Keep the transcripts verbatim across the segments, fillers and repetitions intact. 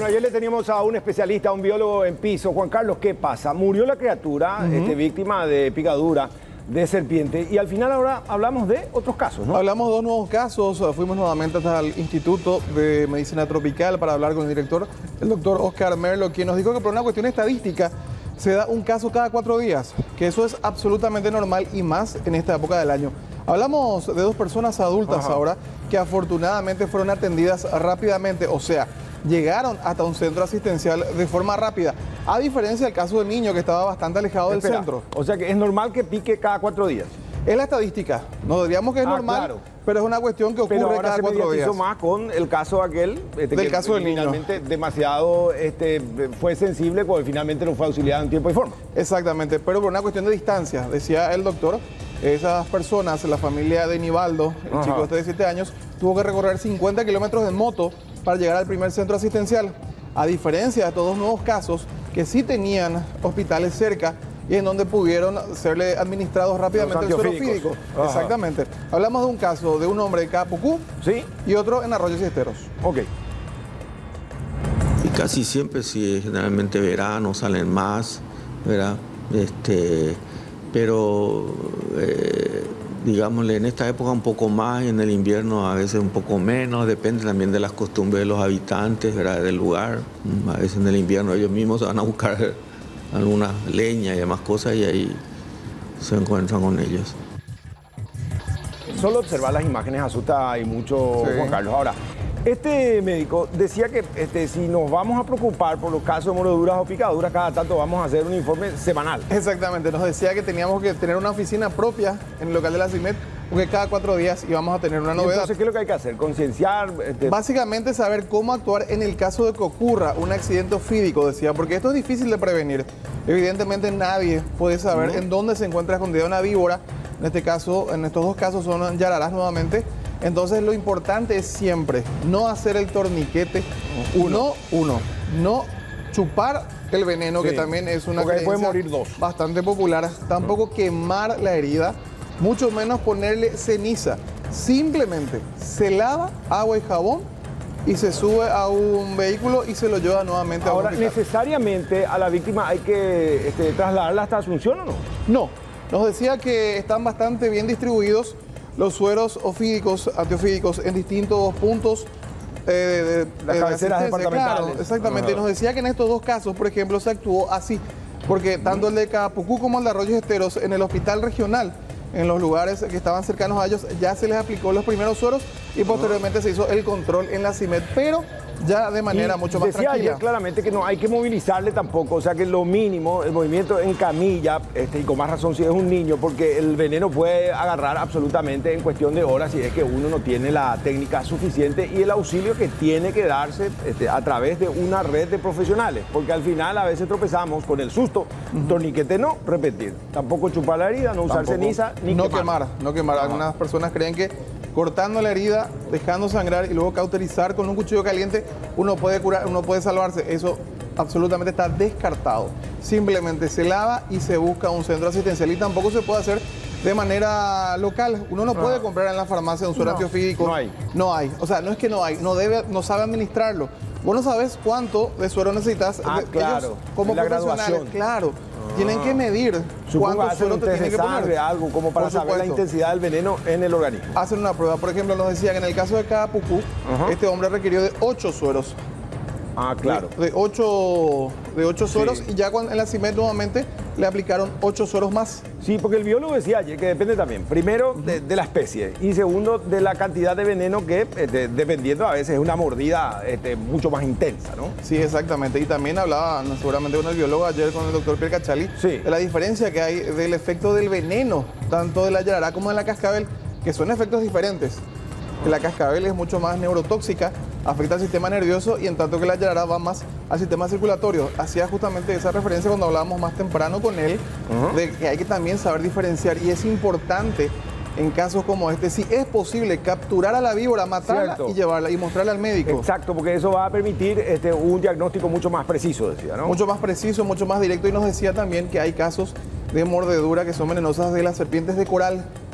Bueno, ayer le teníamos a un especialista, a un biólogo en piso. Juan Carlos, ¿qué pasa? Murió la criatura, uh-huh. este, víctima de picadura de serpiente, y al final ahora hablamos de otros casos, ¿no? Hablamos de dos nuevos casos. Fuimos nuevamente hasta el Instituto de Medicina Tropical para hablar con el director, el doctor Oscar Merlo, quien nos dijo que por una cuestión estadística se da un caso cada cuatro días, que eso es absolutamente normal y más en esta época del año. Hablamos de dos personas adultas Ajá. ahora que afortunadamente fueron atendidas rápidamente, o sea, llegaron hasta un centro asistencial de forma rápida, a diferencia del caso del niño que estaba bastante alejado Espera, del centro. O sea que es normal que pique cada cuatro días. Es la estadística, no diríamos que es ah, normal, claro. pero es una cuestión que ocurre pero ahora cada se cuatro días. más con el caso aquel, este, del que caso del niño. Finalmente demasiado este, fue sensible porque finalmente no fue auxiliado en tiempo y forma. Exactamente, pero por una cuestión de distancia, decía el doctor, esas personas, la familia de Nivaldo, el Ajá. chico este de siete años, tuvo que recorrer cincuenta kilómetros en moto para llegar al primer centro asistencial, a diferencia de estos dos nuevos casos que sí tenían hospitales cerca y en donde pudieron serle administrados rápidamente el suero fídico. Exactamente. Hablamos de un caso de un hombre de Capucú ¿Sí? y otro en Arroyo Ciesteros. Ok. Y casi siempre, sí, generalmente verano, salen más, ¿verdad? Este, pero, eh, digámosle, en esta época un poco más, y en el invierno a veces un poco menos, depende también de las costumbres de los habitantes, ¿verdad? Del lugar. A veces en el invierno ellos mismos se van a buscar alguna leña y demás cosas y ahí se encuentran con ellos. Solo observar las imágenes asusta y mucho, sí. Juan Carlos. Ahora, este médico decía que este, si nos vamos a preocupar por los casos de mordeduras o picaduras, cada tanto vamos a hacer un informe semanal. Exactamente, nos decía que teníamos que tener una oficina propia en el local de la CIMED, porque cada cuatro días íbamos a tener una novedad. Entonces, ¿qué es lo que hay que hacer? ¿Concienciar? Este... Básicamente saber cómo actuar en el caso de que ocurra un accidente ofídico, decía, porque esto es difícil de prevenir. Evidentemente nadie puede saber uh-huh. en dónde se encuentra escondida una víbora. En este caso, en estos dos casos son yararás nuevamente. Entonces lo importante es siempre no hacer el torniquete, uno, uno, no chupar el veneno, sí. que también es una creencia puede morir dos. bastante popular, tampoco quemar la herida, mucho menos ponerle ceniza. Simplemente se lava agua y jabón y se sube a un vehículo y se lo lleva nuevamente Ahora, a un hospital. ¿necesariamente a la víctima hay que este, trasladarla hasta Asunción o no? No, nos decía que están bastante bien distribuidos los sueros ofídicos, antiofídicos en distintos puntos eh, de, las de cabeceras departamentales. Claro, exactamente. Uh-huh. Nos decía que en estos dos casos, por ejemplo, se actuó así, porque tanto el de Capucú como el de Arroyo Esteros en el hospital regional, en los lugares que estaban cercanos a ellos, ya se les aplicó los primeros sueros y posteriormente uh-huh. se hizo el control en la CIMED, pero ya de manera y mucho más decía tranquila. Ayer claramente que no hay que movilizarle tampoco, o sea que lo mínimo, el movimiento en camilla, este, y con más razón si es un niño, porque el veneno puede agarrar absolutamente en cuestión de horas si es que uno no tiene la técnica suficiente y el auxilio que tiene que darse este, a través de una red de profesionales, porque al final a veces tropezamos con el susto, uh-huh. torniquete no, repetir, tampoco chupar la herida, no usar tampoco, ceniza, ni no quemar. quemar, no quemar. Uh-huh. Algunas personas creen que cortando la herida, dejando sangrar y luego cauterizar con un cuchillo caliente, uno puede curar, uno puede salvarse. Eso absolutamente está descartado. Simplemente se lava y se busca un centro asistencial y tampoco se puede hacer de manera local. Uno no puede ah. comprar en la farmacia un suero no, antiofídico. No hay. No hay. O sea, no es que no hay, no debe, no sabe administrarlo. Vos no sabes cuánto de suero necesitas. Ah, claro. Ellos, como la profesionales, graduación. Claro. Tienen que medir cuánto suero te tienen que poner. Algo como para saber la intensidad del veneno en el organismo. Hacen una prueba. Por ejemplo, nos decían que en el caso de Capucú, uh-huh. este hombre requirió de ocho sueros. Ah, claro. De, de ocho, de ocho sueros sí. y ya cuando en la CIMED nuevamente le aplicaron ocho sueros más. Sí, porque el biólogo decía ayer que depende también, primero de, de la especie y segundo de la cantidad de veneno que este, dependiendo a veces es una mordida este, mucho más intensa, ¿no? Sí, exactamente. Y también hablaba seguramente con el biólogo ayer, con el doctor Pierre Cachali, sí. de la diferencia que hay del efecto del veneno, tanto de la yarará como de la cascabel, que son efectos diferentes. La cascabel es mucho más neurotóxica, afecta al sistema nervioso y en tanto que la yarará va más al sistema circulatorio. Hacía justamente esa referencia cuando hablábamos más temprano con él, uh-huh. de que hay que también saber diferenciar y es importante en casos como este, si es posible capturar a la víbora, matarla Cierto. y llevarla y mostrarla al médico. Exacto, porque eso va a permitir este, un diagnóstico mucho más preciso, decía, ¿no? Mucho más preciso, mucho más directo y nos decía también que hay casos de mordedura que son venenosas de las serpientes de coral.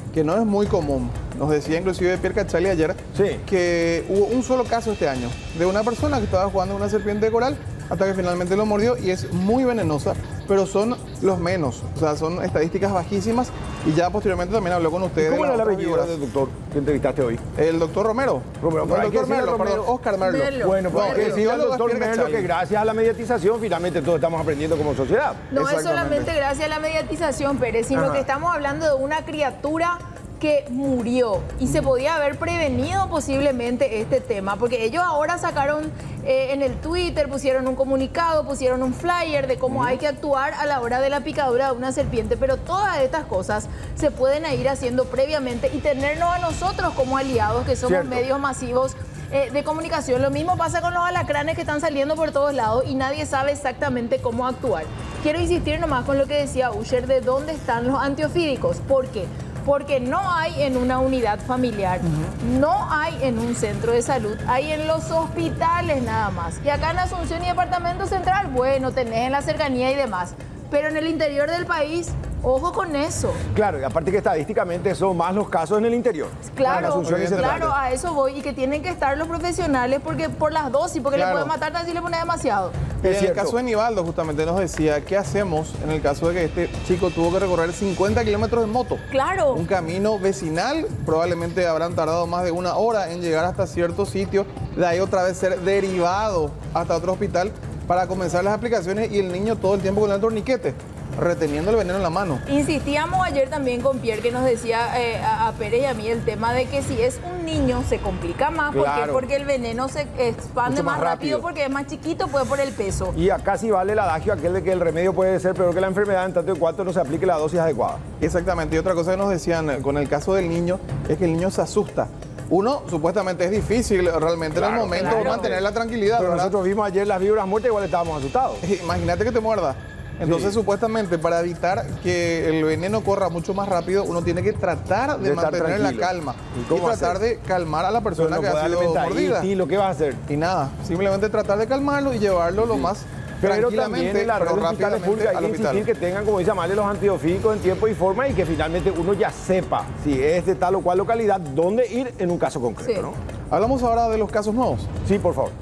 que no es muy común. Nos decía inclusive Pierre Cacciali ayer sí. que hubo un solo caso este año de una persona que estaba jugando una serpiente de coral hasta que finalmente lo mordió y es muy venenosa, pero son los menos, o sea, son estadísticas bajísimas y ya posteriormente también habló con ustedes. ¿Cómo era la apellido del doctor que entrevistaste hoy? El doctor Romero. Romero, no, el doctor Merlo, perdón, Oscar Merlo. Merlo. Bueno, porque No, el decía el biólogo doctor es Pierre Merlo que Cacciali. gracias a la mediatización finalmente todos estamos aprendiendo como sociedad. No es Exactamente. solamente gracias a la mediatización, Pérez, sino Ajá. que estamos hablando de una criatura que murió y se podía haber prevenido posiblemente este tema, porque ellos ahora sacaron eh, en el Twitter, pusieron un comunicado, pusieron un flyer de cómo hay que actuar a la hora de la picadura de una serpiente, pero todas estas cosas se pueden ir haciendo previamente y tenernos a nosotros como aliados, que somos Cierto. medios masivos eh, de comunicación. Lo mismo pasa con los alacranes que están saliendo por todos lados y nadie sabe exactamente cómo actuar. Quiero insistir nomás con lo que decía Usher de dónde están los antiofídicos. ¿Por qué? Porque no hay en una unidad familiar, uh-huh. no hay en un centro de salud, hay en los hospitales nada más. Y acá en Asunción y Departamento Central, bueno, tenés en la cercanía y demás. Pero en el interior del país, ojo con eso. Claro, y aparte que estadísticamente son más los casos en el interior. Claro, Asunción y Central. claro, a eso voy. Y que tienen que estar los profesionales porque por las dosis, porque Claro. le pueden matar si le pone demasiado. Y en el cierto. caso de Nivaldo, justamente nos decía, ¿qué hacemos en el caso de que este chico tuvo que recorrer cincuenta kilómetros en moto? Claro. Un camino vecinal, probablemente habrán tardado más de una hora en llegar hasta cierto sitio, de ahí otra vez ser derivado hasta otro hospital para comenzar las aplicaciones y el niño todo el tiempo con el torniquete, reteniendo el veneno en la mano. Insistíamos ayer también con Pierre que nos decía eh, a, a Pérez y a mí el tema de que si es un niño se complica más. ¿Por qué? Claro. Porque el veneno se expande Mucho más más rápido rápido. porque es más chiquito, puede por el peso. Y acá sí vale el adagio aquel de que el remedio puede ser peor que la enfermedad en tanto en cuanto no se aplique la dosis adecuada. Exactamente, y otra cosa que nos decían eh, con el caso del niño es que el niño se asusta. Uno, supuestamente es difícil realmente en Claro, el momento claro. mantener la tranquilidad, Pero ¿verdad? nosotros vimos ayer las víboras muertas, igual estábamos asustados. Imagínate que te muerda. Entonces, Sí. supuestamente, para evitar que el veneno corra mucho más rápido, uno tiene que tratar de, De estar mantener la tranquilo. calma ¿Y y, cómo tratar hacer? de calmar a la Pero persona no que puede ha sido alimentar. mordida. Y, y lo que vas a hacer. Y nada, simplemente tratar de calmarlo y llevarlo lo más Pero también tranquilamente, en la red pero de hospitales rápidamente públicos hay al que hospital. insistir que tengan, como dice Amalia, los antiofídicos en tiempo y forma y que finalmente uno ya sepa si es de tal o cual localidad, dónde ir en un caso concreto, Sí. ¿no? Hablamos ahora de los casos nuevos. Sí, por favor.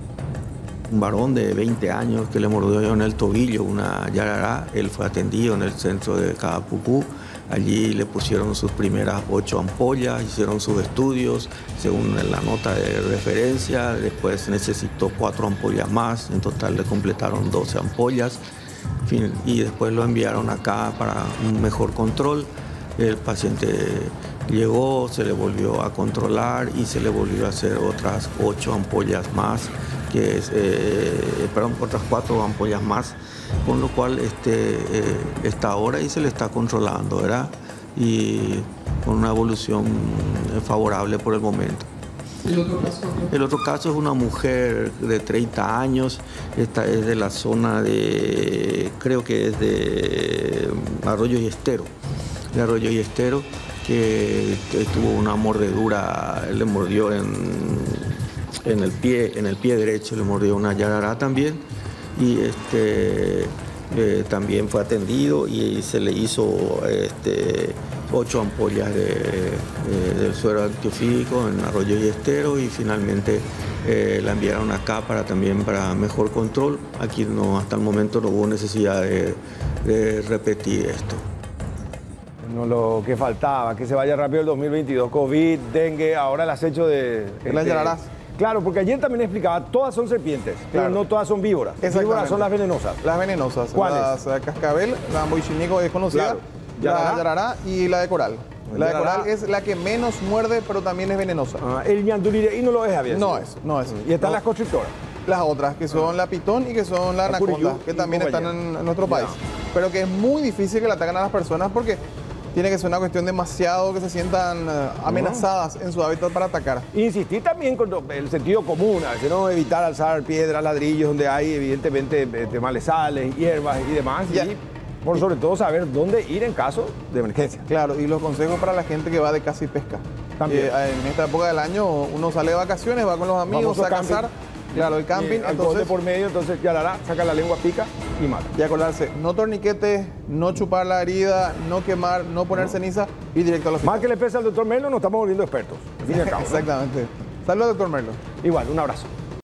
Un varón de veinte años que le mordió en el tobillo una yarará. Él fue atendido en el centro de Cadapucú. Allí le pusieron sus primeras ocho ampollas, hicieron sus estudios según la nota de referencia. Después necesitó cuatro ampollas más. En total le completaron doce ampollas. En fin, y después lo enviaron acá para un mejor control. El paciente llegó, se le volvió a controlar y se le volvió a hacer otras ocho ampollas más, que es, eh, perdón, otras cuatro ampollas más, con lo cual este, eh, está ahora y se le está controlando, ¿verdad? Y con una evolución favorable por el momento. ¿El otro caso? El otro caso es una mujer de treinta años, esta es de la zona de, creo que es de Arroyo y Estero, de Arroyo y Estero, que tuvo una mordedura, le mordió en, en el pie, en el pie derecho, le mordió una yarará también, y este eh, también fue atendido y se le hizo este, ocho ampollas de, de, del suero antiofídico en Arroyo y Estero y finalmente eh, la enviaron acá para también para mejor control. Aquí no, hasta el momento no hubo necesidad de, de repetir esto. No, lo que faltaba, que se vaya rápido el dos mil veintidós, COVID, dengue, ahora el acecho de... Las yararás. Claro, porque ayer también explicaba, todas son serpientes, pero Claro. no todas son víboras. Exactamente. Víboras son las venenosas. Las venenosas. ¿Cuáles? Las eh, cascabel, la amboichinico es conocida, Claro. la Yarará. yarará y la de coral. La de Yarará. coral es la que menos muerde, pero también es venenosa. Ah, el ñandurireí no lo es, Javier. No es, no es. Y están No. las constrictoras. Las otras, que son la pitón y que son la La anaconda, curiyú que y también están compañía. en, en nuestro Ya. país. Pero que es muy difícil que la ataquen a las personas porque tiene que ser una cuestión demasiado que se sientan eh, amenazadas en su hábitat para atacar. Insistir también con el sentido común, a veces no evitar alzar piedras, ladrillos, donde hay evidentemente este, malezales, hierbas y demás. Ya. Y por sobre todo saber dónde ir en caso de emergencia. Claro, y los consejos para la gente que va de caza y pesca. También. Eh, en esta época del año uno sale de vacaciones, va con los amigos Famoso a cazar camping. Claro, el camping, eh, alcohol entonces- de por medio, entonces yarará, saca la lengua, pica y mata. Y acordarse, no torniquete, no chupar la herida, no quemar, no poner ceniza y directo al hospital. Más que le pese al doctor Merlo, nos estamos volviendo expertos. Al fin y al cabo, ¿no? Exactamente. Saludos, doctor Merlo. Igual, un abrazo.